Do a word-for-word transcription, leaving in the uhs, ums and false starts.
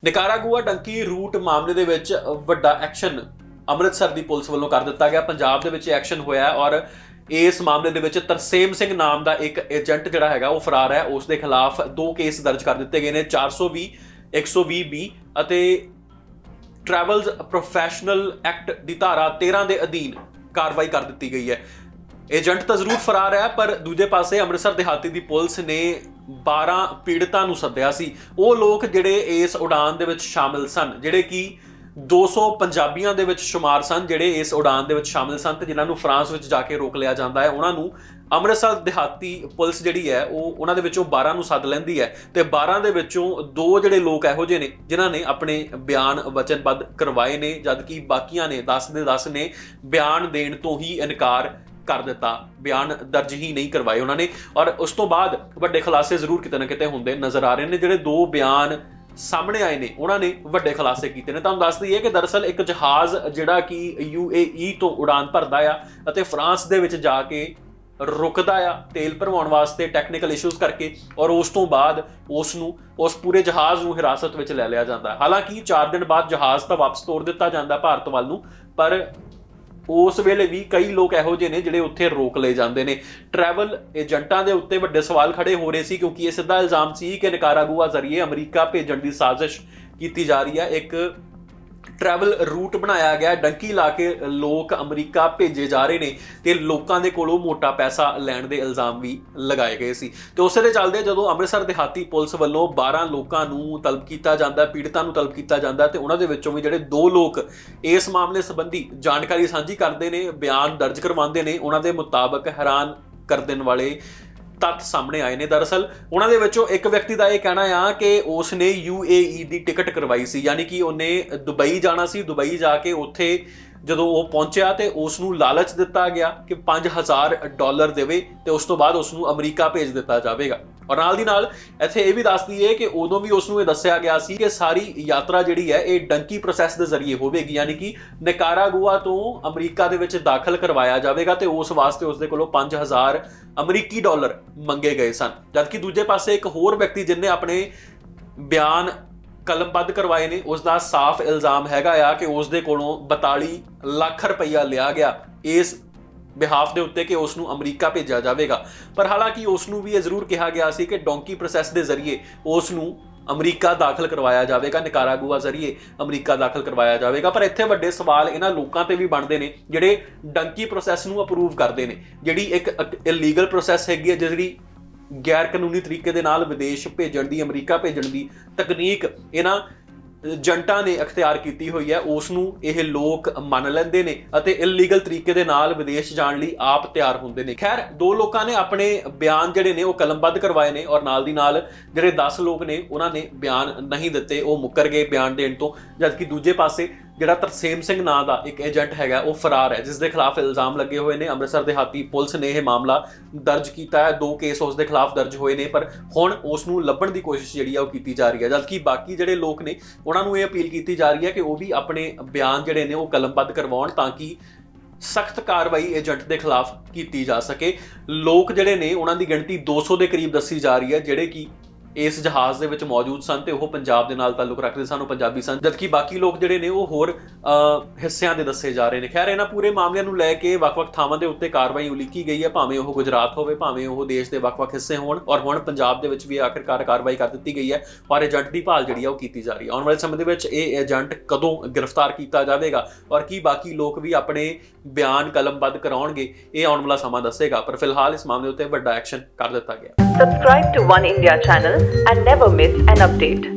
Nicaragua donkey root मामले ਦੇ ਵਿੱਚ ਵੱਡਾ ਐਕਸ਼ਨ ਅੰਮ੍ਰਿਤਸਰ ਦੀ ਪੁਲਿਸ ਵੱਲੋਂ ਕਰ ਦਿੱਤਾ ਗਿਆ। ਪੰਜਾਬ ਦੇ ਵਿੱਚ ਐਕਸ਼ਨ ਹੋਇਆ ਔਰ इस मामले ਦੇ ਵਿੱਚ ਤਰਸੇਮ ਸਿੰਘ नाम ਦਾ एक एजेंट ਜਿਹੜਾ ਹੈਗਾ ਉਹ ਫਰਾਰ ਹੈ। ਉਸ ਦੇ ਖਿਲਾਫ दो केस दर्ज कर ਦਿੱਤੇ ਗਏ ਨੇ। चार सौ भी एक सौ भी बी ਅਤੇ ट्रैवल्स प्रोफैशनल एक्ट ਦੀ ਧਾਰਾ तेरह ਦੇ ਅਧੀਨ कार्रवाई कर ਦਿੱਤੀ गई है। एजेंट ਤਾਂ ਜ਼ਰੂਰ ਫਰਾਰ ਹੈ ਪਰ ਦੂਜੇ ਪਾਸੇ ਅੰਮ੍ਰਿਤਸਰ ਦਿਹਾਤੀ ਦੀ ਪੁਲਿਸ ਨੇ बारह ਪੀੜਤਾਂ ਨੂੰ ਸੱਦਿਆ ਸੀ। ਉਹ ਲੋਕ ਜਿਹੜੇ ਇਸ ਉਡਾਨ ਦੇ ਵਿੱਚ ਸ਼ਾਮਿਲ ਸਨ, ਜਿਹੜੇ ਕਿ दो सौ ਪੰਜਾਬੀਆਂ ਦੇ ਵਿੱਚ ਸ਼ੁਮਾਰ ਸਨ, ਜਿਹੜੇ ਇਸ ਉਡਾਨ ਦੇ ਵਿੱਚ ਸ਼ਾਮਿਲ ਸਨ ਤੇ ਜਿਨ੍ਹਾਂ ਨੂੰ ਫਰਾਂਸ ਵਿੱਚ ਜਾ ਕੇ ਰੋਕ ਲਿਆ ਜਾਂਦਾ ਹੈ। ਉਹਨਾਂ ਨੂੰ ਅੰਮ੍ਰਿਤਸਰ ਦਿਹਾਤੀ ਪੁਲਿਸ ਜਿਹੜੀ ਹੈ ਉਹ ਉਹਨਾਂ ਦੇ ਵਿੱਚੋਂ बारह ਨੂੰ ਸੱਦ ਲੈਂਦੀ ਹੈ ਤੇ बारह ਦੇ ਵਿੱਚੋਂ ਦੋ ਜਿਹੜੇ ਲੋਕ ਇਹੋ ਜਿਹੇ ਨੇ ਜਿਨ੍ਹਾਂ ਨੇ ਆਪਣੇ ਬਿਆਨ ਵਚਨਬੱਧ ਕਰਵਾਏ ਨੇ, ਜਦਕਿ ਬਾਕੀਆਂ ਨੇ दस ਦੇ दस ਨੇ ਬਿਆਨ ਦੇਣ ਤੋਂ ਹੀ ਇਨਕਾਰ कर दिता, बयान दर्ज ही नहीं करवाए उन्होंने। और उस तो बाद वड्डे खुलासे जरूर किते ना किते होंदे नज़र आ रहे हैं। जिहड़े दो बयान सामने आए ने उन्होंने वड्डे खुलासे कीते ने। तुहानूं दस दईए कि दरअसल एक जहाज़ जिहड़ा कि यू ए ई तो उड़ान भरदा आ अते फ्रांस दे विच जाके रुकदा आ तेल भरवाउण वास्ते टैक्नीकल इशूज़ करके, और उस तो बाद उसनूं उस पूरे जहाज़ नूं हिरासत विच लै लिया जांदा। हालांकि चार दिन बाद जहाज़ तां वापस तोड़ दिता जांदा भारत वल नूं, पर उस वेले भी कई लोग इहो ਜਿਹੇ ਨੇ ਜਿਹੜੇ ਉੱਥੇ ਰੋਕ ਲਏ ਜਾਂਦੇ ਨੇ। ट्रैवल ਏਜੰਟਾਂ ਦੇ ਉੱਤੇ ਵੱਡੇ ਸਵਾਲ ਖੜੇ ਹੋ ਰਹੇ ਸੀ ਕਿਉਂਕਿ ਇਹ ਸਿੱਧਾ ਇਲਜ਼ਾਮ ਸੀ ਕਿ ਨਿਕਾਰਾਗੁਆ ਜ਼ਰੀਏ ਅਮਰੀਕਾ ਭੇਜਣ ਦੀ ਸਾਜ਼ਿਸ਼ ਕੀਤੀ ਜਾ ਰਹੀ ਹੈ। ਇੱਕ ट्रैवल रूट बनाया गया, डंकी ला के लोग अमरीका भेजे जा रहे हैं तो लोगों के कोलों मोटा पैसा लैण के इल्जाम भी लगाए गए सी। तो उस दे चलदे जदों अमृतसर देहाती पुलिस वालों बारह लोगों नूं तलब किया जाता, पीड़ितां नूं तलब किया जाता तो उन्हां दे विचों भी जिहड़े दो लोग इस मामले संबंधी जानकारी साझी करते हैं, बयान दर्ज करवाते हैं, उन्हां दे मुताबक हैरान कर देने वाले तत्थ सामने आए ने। दरअसल उन्होंने विचों एक व्यक्ति का यह कहना आ कि उसने यू ए ई की टिकट करवाई सी, यानी कि उन्हें दुबई जाना सी। दुबई जाके उत्थे जदों वो पहुंचा तो उसनूं लालच दिता गया कि पाँच हज़ार डॉलर देवे तो उस तो बाद उसनूं अमरीका भेज दिता जाएगा। और नाल दी नाल इत्थे ये भी दस दईए कि उदों भी उसनूं ये दस्सिया गया सी कि सारी यात्रा जिहड़ी है ये डंकी प्रोसैस के जरिए होवेगी, यानी कि निकारागुआ तो अमरीका दे विच दाखिल करवाया जाएगा तो उस वास्ते उसदे कोलों पाँच हज़ार अमरीकी डॉलर मंगे गए सन। जबकि दूजे पासे एक होर व्यक्ति जिन्हें अपने बयान कलमबद्ध करवाए ने उसका साफ इल्जाम हैगा आ कि उसदे कोलों बताली लाख रुपया लिया गया इस बिहाफ के उत्ते कि उसनूं अमरीका भेजा जाएगा। पर हालांकि उसनूं भी यह जरूर कहा गया सी कि डोंकी प्रोसैस के जरिए उसनूं अमरीका दाखिल करवाया जाएगा, निकारागुआ जरिए अमरीका दाखिल करवाया जाएगा। पर इत्थे वड्डे सवाल इन्हां लोकां ते भी बनदे ने जिहड़े डंकी प्रोसैस नूं अप्रूव करदे ने, जिहड़ी एक इलीगल प्रोसैस हैगी है, जिहड़ी गैर कानूनी तरीके दे नाल विदेश भेजण दी, अमरीका भेजण दी तकनीक इन्हां ਏਜੰਟਾਂ ने अख्तियार की हुई है, उसनूं यह लोग मन लेंदे ने अते इलीगल तरीके दे नाल विदेश जाण लई आप तैयार हुंदे ने। खैर दो लोगों ने अपने बयान जिहड़े ने वो कलमबद्ध करवाए ने और नाल दी नाल जिहड़े दस लोग ने उन्हां ने बयान नहीं दिते, वो मुकर गए बयान देण तो। जबकि दूजे पासे जिहड़ा तरसेम सिंह नां दा एक एजेंट हैगा वो फरार है, जिस दे खिलाफ इल्जाम लगे हुए ने। अमृतसर देहाती पुलिस ने यह मामला दर्ज किया है, दो केस उस दे खिलाफ दर्ज होए ने, पर हुण उसनूं लभण दी कोशिश जिहड़ी आ वो कीती जा रही है। जबकि बाकी जिहड़े लोग ने उन्हां नूं ये अपील की जा रही है कि वो भी अपने बयान जिहड़े ने वो कलमबद्ध करवाउण ताकि सख्त कार्रवाई एजेंट के खिलाफ की जा सके। लोग जिहड़े ने उन्हां दी गिणती दो सौ के करीब दसी जा रही है जिहड़े कि इस जहाज़ दे विच मौजूद सन ते वो पंजाब दे नाल ताल्लुक रखदे सन, पंजाबी सन, जबकि बाकी लोग जिहड़े ने वो होर हिस्सियां दे दसे जा रहे हैं। खैर इन्हां पूरे मामले नूं लैके वख-वख थावां दे उत्ते कार्रवाई उलीकी गई है, भावें वो गुजरात होवे भावें वो देश के वख-वख हिस्से होण, और हुण पंजाब दे विच भी आखिरकार कार्रवाई कर दित्ती गई है और एजेंट की भाल जिहड़ी आ वो कीती जा रही है। आउण वाले समय दे विच इह एजेंट कदों गिरफ्तार किया जाएगा और की बाकी लोग भी अपने बयान कलमबद्ध कराउणगे, ये आउण वाला समा दसेगा। पर फिलहाल इस मामले उत्ते वड्डा एक्शन कर दित्ता गया। Subscribe to One India channel and never miss an update.